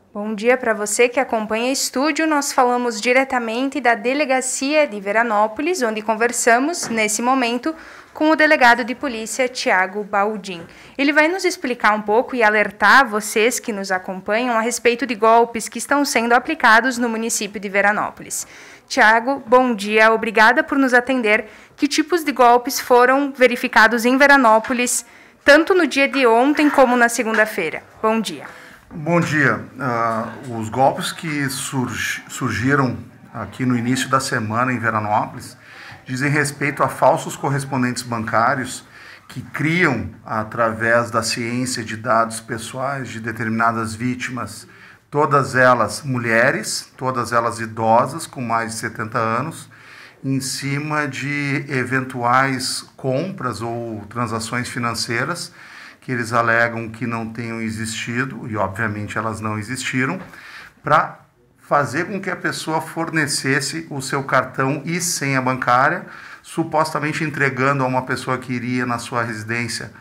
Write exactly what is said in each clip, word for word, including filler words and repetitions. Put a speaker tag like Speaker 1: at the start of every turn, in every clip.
Speaker 1: Bom dia para você que acompanha Estúdio. Nós falamos diretamente da Delegacia de Veranópolis, onde conversamos, nesse momento, com o delegado de polícia, Tiago Baldin. Ele vai nos explicar um pouco e alertar vocês que nos acompanham a respeito de golpes que estão sendo aplicados no município de Veranópolis. Tiago, bom dia. Obrigada por nos atender. Que tipos de golpes foram verificados em Veranópolis, tanto no dia de ontem como na segunda-feira? Bom dia.
Speaker 2: Bom dia. Uh, os golpes que surg, surgiram aqui no início da semana em Veranópolis dizem respeito a falsos correspondentes bancários que criam, através da ciência de dados pessoais de determinadas vítimas, todas elas mulheres, todas elas idosas com mais de setenta anos, em cima de eventuais compras ou transações financeiras que eles alegam que não tenham existido, e obviamente elas não existiram, para fazer com que a pessoa fornecesse o seu cartão e senha bancária, supostamente entregando a uma pessoa que iria na sua residência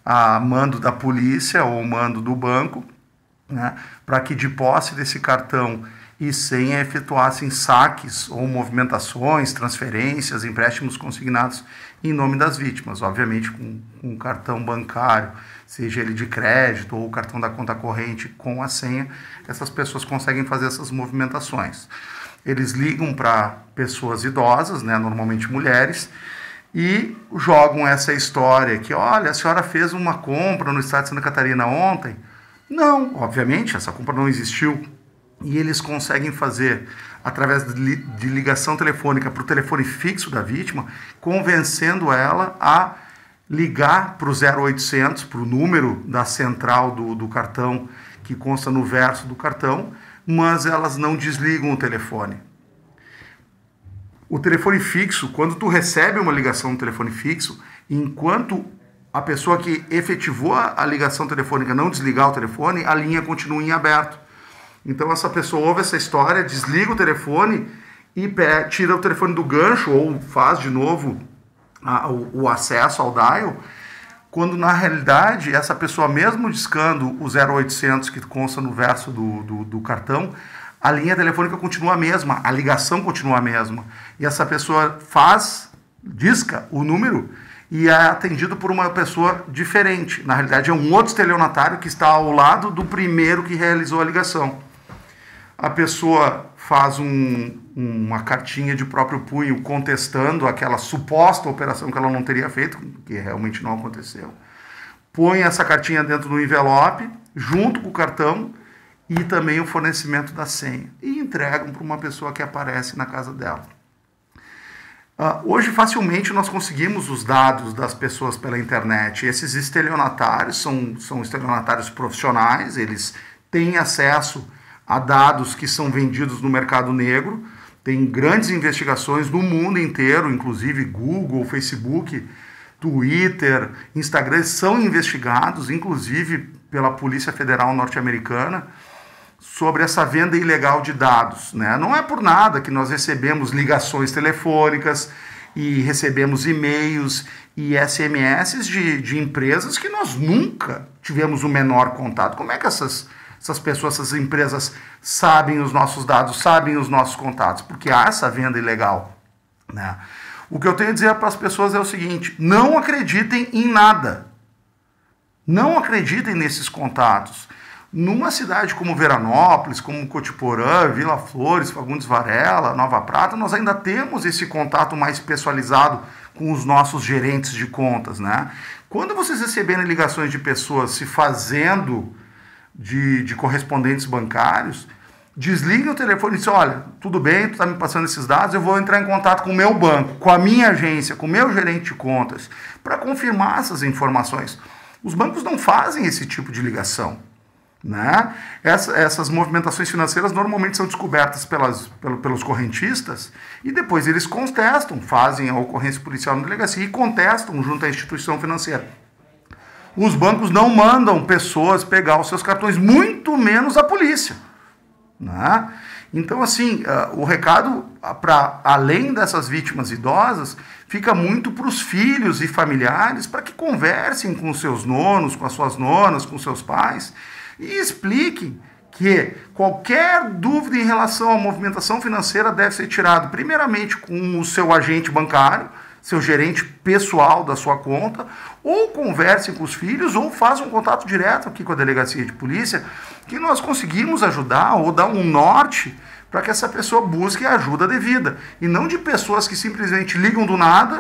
Speaker 2: a mando da polícia ou mando do banco, né, para que de posse desse cartão e senha efetuassem saques ou movimentações, transferências, empréstimos consignados em nome das vítimas, obviamente com um cartão bancário, seja ele de crédito ou o cartão da conta corrente com a senha, essas pessoas conseguem fazer essas movimentações. Eles ligam para pessoas idosas, né, normalmente mulheres, e jogam essa história que, olha, a senhora fez uma compra no estado de Santa Catarina ontem. Não, obviamente, essa compra não existiu. E eles conseguem fazer, através de ligação telefônica para o telefone fixo da vítima, convencendo ela a ligar para o zero oitocentos, para o número da central do, do cartão, que consta no verso do cartão, mas elas não desligam o telefone. O telefone fixo, quando tu recebe uma ligação no telefone fixo, enquanto a pessoa que efetivou a ligação telefônica não desligar o telefone, a linha continua em aberto. Então essa pessoa ouve essa história, desliga o telefone e tira o telefone do gancho ou faz de novo a, o, o acesso ao dial, quando na realidade essa pessoa, mesmo discando o zero oitocentos que consta no verso do, do, do cartão, a linha telefônica continua a mesma, a ligação continua a mesma. E essa pessoa faz, disca o número e é atendido por uma pessoa diferente. Na realidade é um outro estelionatário que está ao lado do primeiro que realizou a ligação. A pessoa faz um, uma cartinha de próprio punho contestando aquela suposta operação que ela não teria feito, que realmente não aconteceu. Põe essa cartinha dentro do envelope, junto com o cartão e também o fornecimento da senha. E entregam para uma pessoa que aparece na casa dela. Uh, hoje, facilmente, nós conseguimos os dados das pessoas pela internet. Esses estelionatários são, são estelionatários profissionais, eles têm acesso a dados que são vendidos no mercado negro. Tem grandes investigações no mundo inteiro, inclusive Google, Facebook, Twitter, Instagram, são investigados, inclusive pela Polícia Federal norte-americana, sobre essa venda ilegal de dados, né? Não é por nada que nós recebemos ligações telefônicas e recebemos e-mails e S M S de, de empresas que nós nunca tivemos o menor contato. Como é que essas... Essas pessoas, essas empresas sabem os nossos dados, sabem os nossos contatos, porque há essa venda ilegal, né? O que eu tenho a dizer para as pessoas é o seguinte: não acreditem em nada. Não acreditem nesses contatos. Numa cidade como Veranópolis, como Cotiporã, Vila Flores, Fagundes Varela, Nova Prata, nós ainda temos esse contato mais pessoalizado com os nossos gerentes de contas, né? Quando vocês receberem ligações de pessoas se fazendo De, de correspondentes bancários, desligue o telefone e diz: olha, tudo bem, tu está me passando esses dados, eu vou entrar em contato com o meu banco, com a minha agência, com o meu gerente de contas, para confirmar essas informações. Os bancos não fazem esse tipo de ligação, né? Essa, essas movimentações financeiras normalmente são descobertas pelas, pelo, pelos correntistas e depois eles contestam, fazem a ocorrência policial na delegacia e contestam junto à instituição financeira. Os bancos não mandam pessoas pegar os seus cartões, muito menos a polícia, né? Então, assim, uh, o recado, para além dessas vítimas idosas, fica muito para os filhos e familiares, para que conversem com os seus nonos, com as suas nonas, com seus pais, e expliquem que qualquer dúvida em relação à movimentação financeira deve ser tirada primeiramente com o seu agente bancário, seu gerente pessoal da sua conta, ou converse com os filhos, ou faça um contato direto aqui com a delegacia de polícia, que nós conseguimos ajudar ou dar um norte para que essa pessoa busque a ajuda devida. E não de pessoas que simplesmente ligam do nada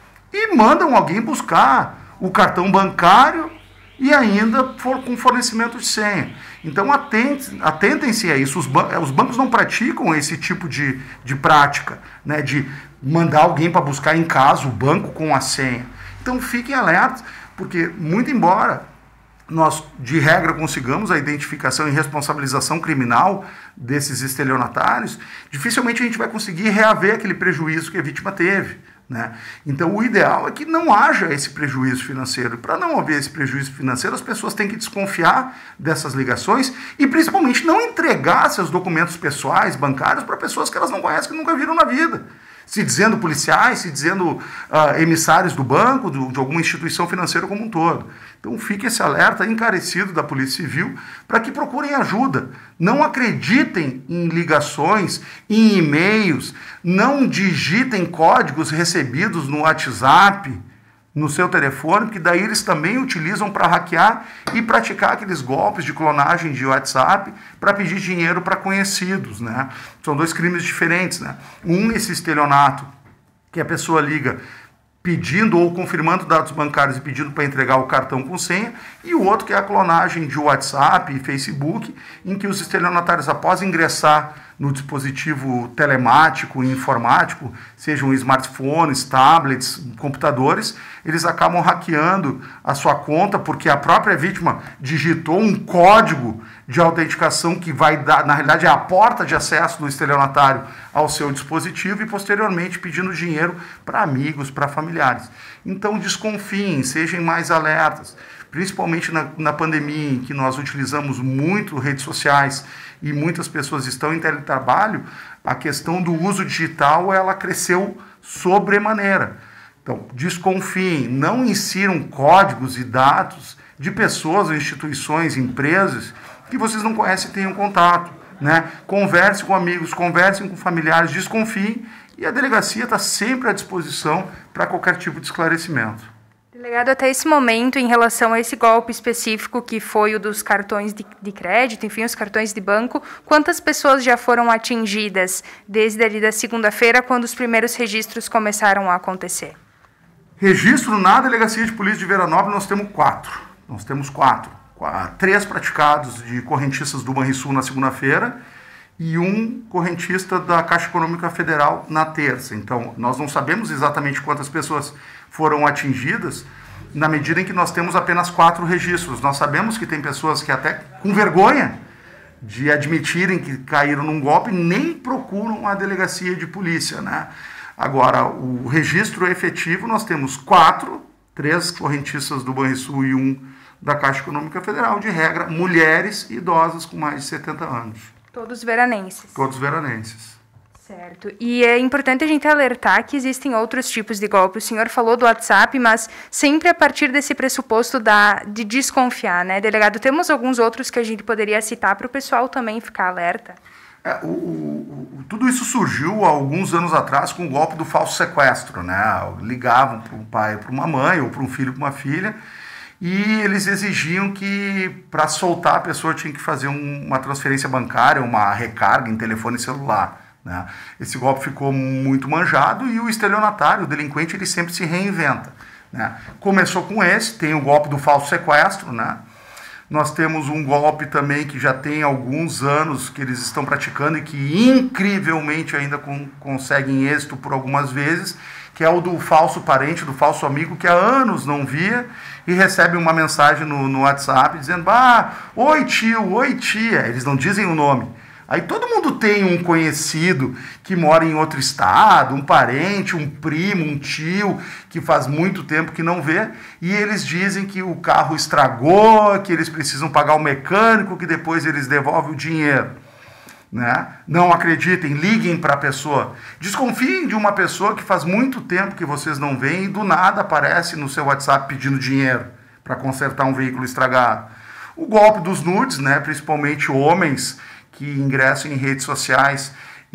Speaker 2: e mandam alguém buscar o cartão bancário e ainda for com fornecimento de senha. Então atentem, atentem-se a isso. Os, ban os bancos não praticam esse tipo de, de prática, né, de mandar alguém para buscar em casa o banco com a senha. Então fiquem alertas, porque muito embora nós, de regra, consigamos a identificação e responsabilização criminal desses estelionatários, dificilmente a gente vai conseguir reaver aquele prejuízo que a vítima teve, né? Então o ideal é que não haja esse prejuízo financeiro. Para não haver esse prejuízo financeiro, as pessoas têm que desconfiar dessas ligações e principalmente não entregar seus documentos pessoais, bancários, para pessoas que elas não conhecem, que nunca viram na vida, se dizendo policiais, se dizendo uh, emissários do banco, do, de alguma instituição financeira como um todo. Então fique esse alerta encarecido da Polícia Civil para que procurem ajuda. Não acreditem em ligações, em e-mails, não digitem códigos recebidos no WhatsApp, no seu telefone, porque daí eles também utilizam para hackear e praticar aqueles golpes de clonagem de WhatsApp para pedir dinheiro para conhecidos, né? São dois crimes diferentes, né? Um, esse estelionato, que a pessoa liga pedindo ou confirmando dados bancários e pedindo para entregar o cartão com senha, e o outro que é a clonagem de WhatsApp e Facebook, em que os estelionatários, após ingressar no dispositivo telemático e informático, sejam smartphones, tablets, computadores, eles acabam hackeando a sua conta porque a própria vítima digitou um código de autenticação que vai dar, na realidade é a porta de acesso do estelionatário ao seu dispositivo e posteriormente pedindo dinheiro para amigos, para familiares. Então desconfiem, sejam mais alertas, principalmente na, na pandemia em que nós utilizamos muito redes sociais e muitas pessoas estão em teletrabalho, a questão do uso digital ela cresceu sobremaneira. Então, desconfiem, não insiram códigos e dados de pessoas, instituições, empresas que vocês não conhecem e tenham contato, né? Conversem com amigos, conversem com familiares, desconfiem e a delegacia está sempre à disposição para qualquer tipo de esclarecimento.
Speaker 1: Delegado, até esse momento, em relação a esse golpe específico que foi o dos cartões de, de crédito, enfim, os cartões de banco, quantas pessoas já foram atingidas desde ali da segunda-feira, quando os primeiros registros começaram a acontecer?
Speaker 2: Registro na Delegacia de Polícia de Veranópolis nós temos quatro. Nós temos quatro. Três praticados de correntistas do Banrisul na segunda-feira e um correntista da Caixa Econômica Federal na terça. Então, nós não sabemos exatamente quantas pessoas foram atingidas, na medida em que nós temos apenas quatro registros. Nós sabemos que tem pessoas que até com vergonha de admitirem que caíram num golpe nem procuram a delegacia de polícia, né? Agora, o registro efetivo, nós temos quatro, três correntistas do Banrisul e um da Caixa Econômica Federal, de regra, mulheres e idosas com mais de setenta anos.
Speaker 1: Todos veranenses.
Speaker 2: Todos veranenses.
Speaker 1: Certo. E é importante a gente alertar que existem outros tipos de golpe. O senhor falou do WhatsApp, mas sempre a partir desse pressuposto da, de desconfiar, né, delegado? Temos alguns outros que a gente poderia citar para o pessoal também ficar alerta?
Speaker 2: É, o, o, tudo isso surgiu há alguns anos atrás com o golpe do falso sequestro, né? Ligavam para um pai, para uma mãe, ou para um filho, para uma filha, e eles exigiam que, para soltar a pessoa, tinha que fazer um, uma transferência bancária, uma recarga em telefone celular, né? Esse golpe ficou muito manjado e o estelionatário, o delinquente, ele sempre se reinventa, né? Começou com esse, tem o golpe do falso sequestro, né? Nós temos um golpe também que já tem alguns anos que eles estão praticando e que incrivelmente ainda com, conseguem êxito por algumas vezes, que é o do falso parente, do falso amigo que há anos não via e recebe uma mensagem no, no WhatsApp dizendo: ah, oi tio, oi tia, eles não dizem o nome. Aí todo mundo tem um conhecido que mora em outro estado, um parente, um primo, um tio, que faz muito tempo que não vê, e eles dizem que o carro estragou, que eles precisam pagar o mecânico, que depois eles devolvem o dinheiro, né? Não acreditem, liguem para a pessoa. Desconfiem de uma pessoa que faz muito tempo que vocês não veem e do nada aparece no seu WhatsApp pedindo dinheiro para consertar um veículo estragado. O golpe dos nudes, né, principalmente homens que ingressam em redes sociais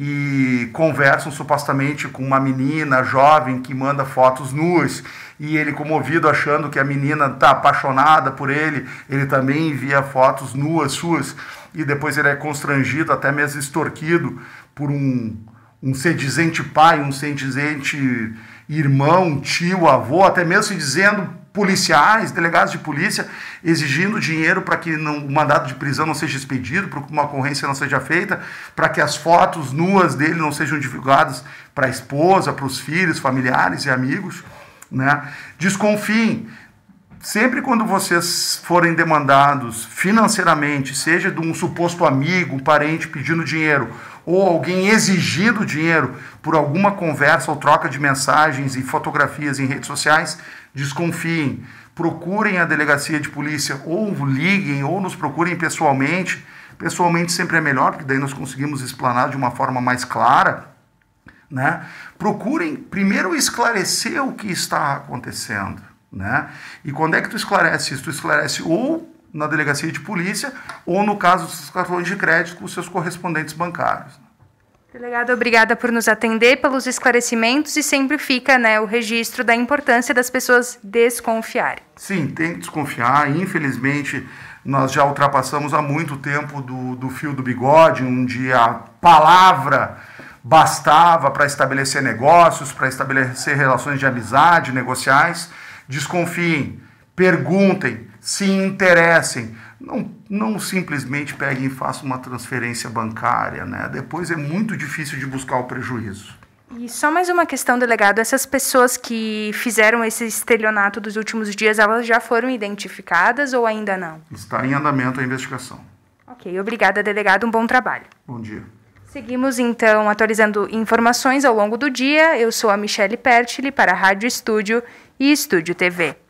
Speaker 2: e conversam supostamente com uma menina jovem que manda fotos nuas, e ele, comovido, achando que a menina está apaixonada por ele, ele também envia fotos nuas suas, e depois ele é constrangido, até mesmo extorquido por um, um sedizente pai, um sedizente irmão, tio, avô, até mesmo se dizendo policiais, delegados de polícia, exigindo dinheiro para que não, o mandado de prisão não seja expedido, para que uma ocorrência não seja feita, para que as fotos nuas dele não sejam divulgadas para a esposa, para os filhos, familiares e amigos, né? Desconfiem. Sempre quando vocês forem demandados financeiramente, seja de um suposto amigo, um parente pedindo dinheiro, ou alguém exigindo dinheiro por alguma conversa ou troca de mensagens e fotografias em redes sociais, desconfiem, procurem a delegacia de polícia, ou liguem, ou nos procurem pessoalmente. Pessoalmente sempre é melhor, porque daí nós conseguimos explanar de uma forma mais clara, né? Procurem primeiro esclarecer o que está acontecendo, né? E quando é que tu esclarece isso? Tu esclarece ou na delegacia de polícia, ou no caso dos cartões de crédito com os seus correspondentes bancários.
Speaker 1: Delegado, obrigada por nos atender, pelos esclarecimentos, e sempre fica, né, o registro da importância das pessoas desconfiarem.
Speaker 2: Sim, tem que desconfiar. Infelizmente, nós já ultrapassamos há muito tempo do, do fio do bigode, onde a palavra bastava para estabelecer negócios, para estabelecer relações de amizade, negociais. Desconfiem, perguntem, se interessem. Não, não simplesmente peguem e façam uma transferência bancária, né? Depois é muito difícil de buscar o prejuízo.
Speaker 1: E só mais uma questão, delegado. Essas pessoas que fizeram esse estelionato dos últimos dias, elas já foram identificadas ou ainda não?
Speaker 2: Está em andamento a investigação.
Speaker 1: Ok, obrigada, delegado. Um bom trabalho.
Speaker 2: Bom dia.
Speaker 1: Seguimos, então, atualizando informações ao longo do dia. Eu sou a Michele Pertile para a Rádio Estúdio e Estúdio T V.